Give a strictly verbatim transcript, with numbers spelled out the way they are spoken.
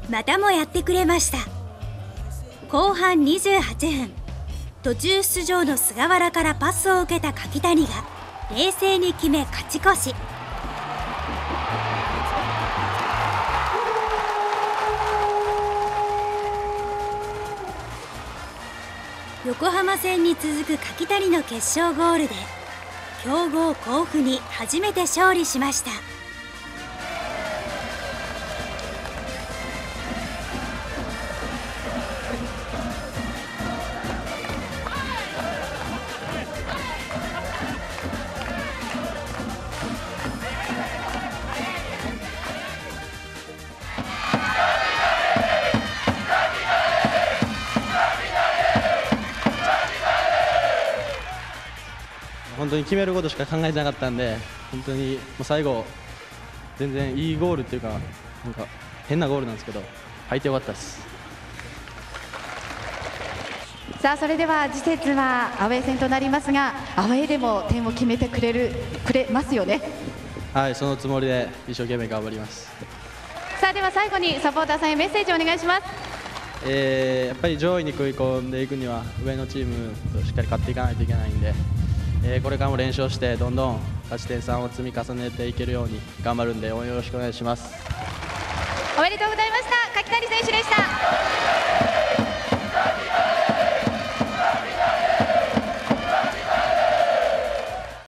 またもやってくれました。後半にじゅうはっぷん、途中出場の菅原からパスを受けた柿谷が冷静に決め勝ち越し。横浜戦に続く柿谷の決勝ゴールで強豪甲府に初めて勝利しました。 本当に決めることしか考えてなかったんで、本当にもう最後全然いいゴールっていうか、なんか変なゴールなんですけど入ってよかったです。 さあそれでは次節はアウェー戦となりますが、アウェーでも点を決めてくれるくれますよね。 はい、そのつもりで一生懸命頑張ります。 さあでは最後にサポーターさんへメッセージをお願いします。 えー、やっぱり上位に食い込んでいくには上のチームとしっかり勝っていかないといけないんで、えー、これからも練習をしてどんどん勝ち点さんを積み重ねていけるように頑張るんで応援よろしくお願いします。 おめでとうございました。柿谷選手でした。